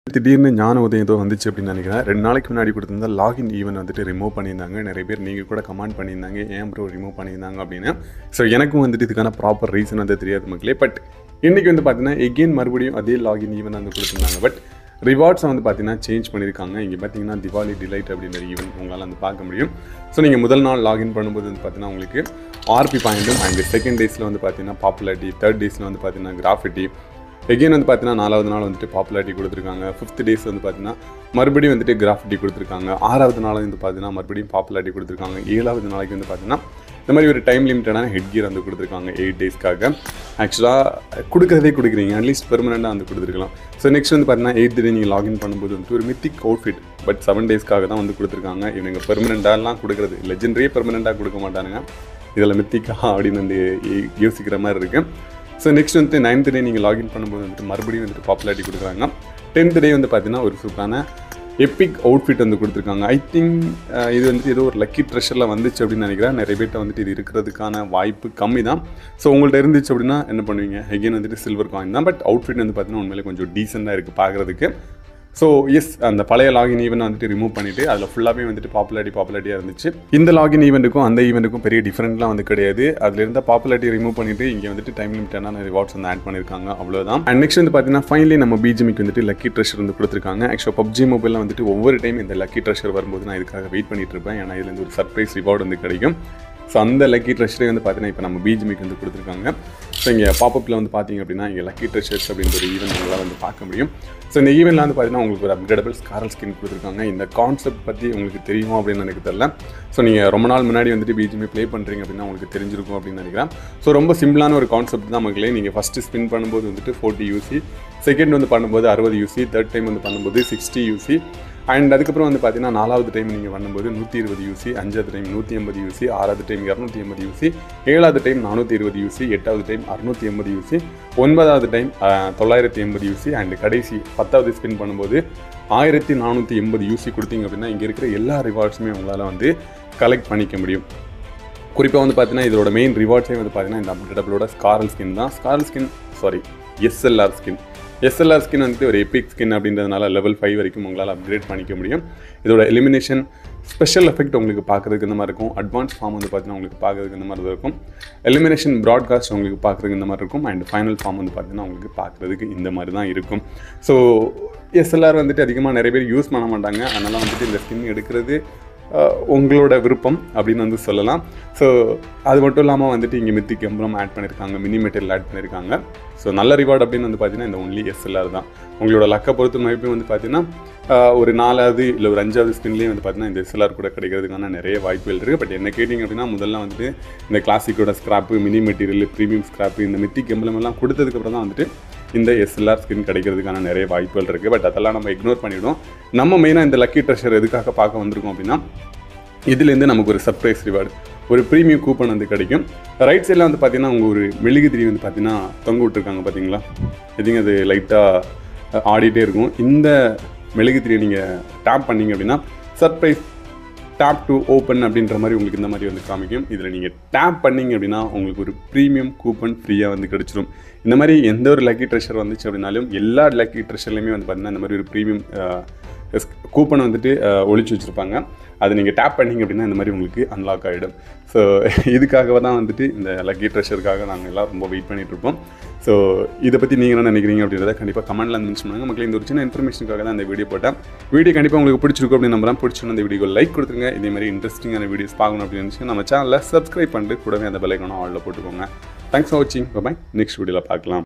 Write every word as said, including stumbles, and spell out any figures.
திடீர்னு ஞான உதயம் ஏதோ வந்துச்சு அப்படின்னு நினைக்கிறேன். ரெண்டு நாளைக்கு முன்னாடி கொடுத்திருந்தா லாகின் ஈவென்ட் வந்துட்டு ரிமூவ் பண்ணியிருந்தாங்க. நிறைய பேர் நீங்கள் கூட கமெண்ட் பண்ணியிருந்தாங்க, ஏன் ப்ரோ ரிமூவ் பண்ணியிருந்தாங்க அப்படின்னு. ஸோ எனக்கும் வந்துட்டு இதுக்கான ப்ராப்பர் ரீசன் வந்து தெரியாது மக்களே. பட் இன்றைக்கி வந்து பார்த்தீங்கன்னா எகெயின் மறுபடியும் அதே லாகின் ஈவென்ட் வந்து கொடுத்துருந்தாங்க. பட் ரிவார்ட்ஸை வந்து பார்த்தீங்கன்னா சேஞ்ச் பண்ணியிருக்காங்க. இங்கே பார்த்தீங்கன்னா திவாலி டிலைட் அப்படின்ற ஈவென்ட் உங்களால் வந்து பார்க்க முடியும். ஸோ நீங்கள் முதல் நாள் லாகின் பண்ணும்போது வந்து பார்த்தீங்கன்னா உங்களுக்கு ஆர்பி பாயிண்ட்டும் அண்ட் செகண்ட் டேஸில் வந்து பார்த்தீங்கன்னா பாப்புலாரிட்டி, தேர்ட் டேஸில் வந்து பார்த்தீங்கன்னா கிராஃபிட்டி, எகெயின் வந்து பார்த்தீங்கன்னா நாலாவது நாள் வந்துட்டு பாப்புலாரிட்டி கொடுத்துருக்காங்க. ஃபிஃப்த் டேஸ் வந்து பார்த்தீங்கன்னா மறுபடியும் வந்துட்டு கிராஃபிட்டி கொடுத்துருக்காங்க. ஆறாவது நாள் வந்து பார்த்தீங்கன்னா மறுபடியும் பாப்புலாரிட்டி கொடுத்துருக்காங்க. ஏழாவது நாளைக்கு வந்து பார்த்தீங்கன்னா இந்த மாதிரி ஒரு டைம் லிமிட்டடான ஹெட் கியர் வந்து கொடுத்துருக்காங்க எயிட் டேஸ்க்காக. ஆக்சுவலாக கொடுக்குறதே கொடுக்குறீங்க, அட்லீஸ்ட் பெர்மனெண்ட்டாக வந்து கொடுத்துருக்கலாம். ஸோ நெக்ஸ்ட் வந்து பார்த்தீங்கன்னா எயிட் டே நீங்கள் லாகின் பண்ணும்போது வந்துட்டு ஒரு மித்திக் அவுட்ஃபிட், பட் செவன் டேஸ்க்காக தான் வந்து கொடுத்துருக்காங்க. இவங்க பெர்மனெண்ட்டாலாம் கொடுக்குறது லெஜெண்டரியே பெர்மனெண்ட்டாக கொடுக்க மாட்டானுங்க, இதில் மித்திக்கா அப்படின்னு வந்து யோசிக்கிற மாதிரி இருக்குது. ஸோ நெக்ஸ்ட் வந்துட்டு நைன்த் டே நீங்கள் லாகின் பண்ணும்போது வந்துட்டு மறுபடியும் வந்துட்டு பாப்புலாரிட்டி கொடுக்குறாங்க. டென்த் டே வந்து பார்த்தீங்கன்னா ஒரு சூப்பரான எப்பிக் அவுட்ஃபிட் வந்து கொடுத்துருக்காங்க. ஐ திங்க் இது வந்துட்டு ஏதோ ஒரு லக்கி ட்ரெஷரில் வந்துச்சு அப்படின்னு நினைக்கிறேன். நிறைய பேர்ட்ட வந்துட்டு இது இருக்கிறதுக்கான வாய்ப்பு கம்மி தான். ஸோ உங்கள்கிட்ட இருந்துச்சு அப்படின்னா என்ன பண்ணுவீங்க, எகெயின் வந்துட்டு சில்வர் காயின் தான். பட் அவுட்ஃபிட் வந்து பார்த்தீங்கன்னா உண்மையிலே கொஞ்சம் டீசெண்டாக இருக்குது பார்க்குறதுக்கு. ஸோ எஸ், அந்த பழைய லாகின் ஈவெண்ட் வந்துட்டு ரிமூவ் பண்ணிவிட்டு அதில் ஃபுல்லாகவே வந்துட்டு பாப்புலாரிட்டி பாப்புலாரிட்டியாக இருந்துச்சு. இந்த லாகின் ஈவெண்ட்டுக்கும் அந்த ஈவெண்ட்டுக்கும் பெரிய டிஃப்ரெண்ட்லாம் வந்து கிடையாது. அதில் இருந்த பாப்புலாரிட்டி ரிமூவ் பண்ணிவிட்டு இங்கே வந்துட்டு டைம் லிமிட்டான ரிவார்ட்ஸ் வந்து ஆட் பண்ணியிருக்காங்க, அவ்வளோதான். அண்ட் நெக்ஸ்ட் வந்து பார்த்தீங்கன்னா ஃபைனலி நம்ம பிஜிமிக்கு வந்துட்டு லக்கி ட்ரெஷர் வந்து கொடுத்துருக்காங்க. ஆக்சுவலாக பப்ஜி மொபைலில் வந்துட்டு ஒவ்வொரு டைம் இந்த லக்கி ட்ரெஷர் வரும்போது நான் இதுக்காக வெயிட் பண்ணிட்டு இருப்பேன். ஏன்னா இதுலேருந்து ஒரு சர்ப்ரைஸ் ரிவார்டு வந்து கிடைக்கும். ஸோ அந்த லக்கி ட்ரெஷரே வந்து பார்த்தீங்கன்னா இப்போ நம்ம பிஜிமிக்கு வந்து கொடுத்துருக்காங்க. ஸோ இங்கே பாப்பப்பில் வந்து பார்த்தீங்க அப்படின்னா இங்கே லக்கி ட்ரெஷர்ஸ் அப்படின்ற ஒரு ஈவெண்ட் உங்களால் வந்து பார்க்க முடியும். ஸோ இந்த ஈவெண்ட்டில் வந்து பார்த்தீங்கன்னா உங்களுக்கு ஒரு அப்கிரேடபிள் ஸ்காரல் ஸ்கின் கொடுத்துருக்காங்க. இந்த கான்செப்ட் பற்றி உங்களுக்கு தெரியுமா அப்படின்னு எனக்கு தெரியல. ஸோ நீங்கள் ரொம்ப நாள் முன்னாடி வந்துட்டு பிஜிஎம் ப்ளே பண்ணுறீங்க அப்படின்னா உங்களுக்கு தெரிஞ்சிருக்கும் அப்படின்னு நினைக்கிறேன். ஸோ ரொம்ப சிம்பிளான ஒரு கான்செப்ட் தான் மக்களே. நீங்கள் ஃபஸ்ட்டு ஸ்பின் பண்ணும்போது வந்துட்டு ஃபோர்ட்டி யூசி, செகண்ட் வந்து பண்ணும்போது அறுபது யூசி, தேர்ட் டைம் வந்து பண்ணும்போது சிக்ஸ்டி யூசி, அண்ட் அதுக்கப்புறம் வந்து பார்த்தீங்கன்னா நாலாவது டைம் நீங்கள் பண்ணும்போது நூற்றி இருபது யூசி, அஞ்சாவது டைம் நூற்றி ஐம்பது யூசி, ஆறாவது டைம் இரநூத்தி ஐம்பது யூசி, ஏழாவது டைம் நானூற்றி இருபது யூசி, எட்டாவது டைம் அறுநூற்றி ஐம்பது யூசி, ஒன்பதாவது டைம் தொள்ளாயிரத்தி எண்பது யூசி, அண்ட் கடைசி பத்தாவது ஸ்பின் பண்ணும்போது ஆயிரத்தி நானூற்றி எண்பது யூசி கொடுத்தீங்க அப்படின்னா இங்கே இருக்கிற எல்லா ரிவார்ட்ஸுமே உங்களால் வந்து கலெக்ட் பண்ணிக்க முடியும். குறிப்பாக வந்து பார்த்தீங்கன்னா இதோட மெயின் ரிவார்ட்ஸே வந்து பார்த்தீங்கன்னா இந்த அப்கிரேடபிளோட ஸ்காரல் ஸ்கின் தான். SCAR L skin sorry SLR skin SLR skin வந்துட்டு ஒரு எபிக் ஸ்கின் அப்படின்றதுனால லெவல் ஃபைவ் வரைக்கும் உங்களால் அப்கிரேட் பண்ணிக்க முடியும். இதோட எலிமினேஷன் ஸ்பெஷல் எஃபெக்ட் உங்களுக்கு பார்க்குறதுக்கு இந்த மாதிரி இருக்கும். அட்வான்ஸ் ஃபார்ம் வந்து பார்த்தீங்கன்னா உங்களுக்கு பார்க்குறதுக்கு இந்த மாதிரி இருக்கும். எலிமினேஷன் ப்ராட்காஸ்ட் உங்களுக்கு பார்க்குறதுக்கு இந்த மாதிரி இருக்கும். அண்ட் ஃபைனல் ஃபார்ம் வந்து பார்த்தீங்கன்னா உங்களுக்கு பார்க்குறதுக்கு இந்த மாதிரி தான் இருக்கும். ஸோ எஸ்எல்ஆர் வந்துட்டு அதிகமாக நிறைய பேர் யூஸ் பண்ண மாட்டாங்க. அதனால் வந்துட்டு இந்த ஸ்கின் எடுக்கிறது உங்களோட விருப்பம் அப்படின்னு வந்து சொல்லலாம். ஸோ அது மட்டும் இல்லாமல் வந்துட்டு இங்கே மித்திக் எம்பளம் ஆட் பண்ணியிருக்காங்க, மினி மெட்டீரியல் ஆட் பண்ணியிருக்காங்க. ஸோ நல்ல ரிவார்டு அப்படின்னு வந்து பார்த்தீங்கன்னா இந்த ஒன்லி எஸ்எல்ஆர் தான். உங்களோட லக்கை பொறுத்த மதிப்பு வந்து பார்த்தீங்கன்னா ஒரு நாலாவது இல்லை ஒரு அஞ்சாவது ஸ்பின்லேயே வந்து பார்த்தீங்கன்னா இந்த எஸ்எல்ஆர் கூட கிடைக்கிறதுக்கான நிறைய வாய்ப்புகள் இருக்குது. பட் என்ன கேட்டிங்க அப்படின்னா முதல்ல வந்துட்டு இந்த கிளாசிக்கோட scrap, mini material, premium scrap, இந்த மித்திக் எம்பளம் எல்லாம் கொடுத்ததுக்கப்புறம் தான் வந்துட்டு இந்த எஸ்எல்ஆர் ஸ்கின் கிடைக்கிறதுக்கான நிறைய வாய்ப்புகள் இருக்குது. பட் அதெல்லாம் நம்ம இக்னோர் பண்ணிவிடும். நம்ம மெயினாக இந்த லக்கி ட்ரெஷர் எதுக்காக பார்க்க வந்திருக்கோம் அப்படின்னா இதுலேருந்து நமக்கு ஒரு சர்ப்ரைஸ் ரிவார்டு, ஒரு ப்ரீமியம் கூப்பன் வந்து கிடைக்கும். ரைட் சைடில் வந்து பார்த்தீங்கன்னா உங்கள் ஒரு மெழுகுதிரி வந்து பார்த்தீங்கன்னா தொங்க விட்டுருக்காங்க பார்த்தீங்களா, எதுங்க அது லைட்டாக ஆடிட்டே இருக்கும். இந்த மெழுகுதிரியை நீங்கள் டேப் பண்ணிங்க அப்படின்னா சர்ப்ரைஸ் டேப் டு ஓப்பன் அப்படின்ற மாதிரி உங்களுக்கு இந்த மாதிரி வந்து காமிக்கும். இதில் நீங்கள் டேப் பண்ணிங்க அப்படின்னா உங்களுக்கு ஒரு ப்ரீமியம் கூப்பன் ஃப்ரீயாக வந்து கிடச்சிரும். இந்த மாதிரி எந்த ஒரு லக்கி ட்ரெஷர் வந்துச்சு அப்படின்னாலும் எல்லா லக்கி ட்ரெஷர்லையுமே வந்து பார்த்தீங்கன்னா இந்த மாதிரி ஒரு ப்ரீமியம் கூப்பனை வந்துட்டு ஒழிச்சு வச்சுருப்பாங்க. அதை நீங்கள் டேப் பண்ணிங்க அப்படின்னா இந்த மாதிரி உங்களுக்கு அன்லாக் ஆகிடும். ஸோ இதுக்காக தான் வந்துட்டு இந்த லக்கி ட்ரெஷருக்காக நாங்கள் எல்லாம் ரொம்ப வெயிட் பண்ணிகிட்ருப்போம். ஸோ இதை பற்றி நீங்கள் என்ன நினைக்கிறீங்க அப்படின்றத கண்டிப்பாக கமெண்ட்டில் வந்து மென்ஷன் பண்ணுங்கள். மக்களே இந்த ஒரு சின்ன இன்ஃபர்மேஷனுக்காக தான் இந்த வீடியோ போட்டேன். வீடியோ கண்டிப்பாக உங்களுக்கு பிடிச்சிருக்கும் அப்படின்னு நம்பலாம். பிடிச்சிருந்த இந்த வீடியோ லைக் கொடுத்துருங்க. இதே மாதிரி இன்ட்ரெஸ்டிங்கான வீடியோஸ் பார்க்கணும் அப்படின்னு நினச்சி நம்ம சேனலில் சப்ஸ்கிரைப் பண்ணிட்டு கூடவே அந்த பெல் ஐகானை ஆல்ல போட்டுக்கோங்க. தேங்க்ஸ் ஃபார் வாட்சிங். பாய். நெக்ஸ்ட் வீடியோவில் பார்க்கலாம்.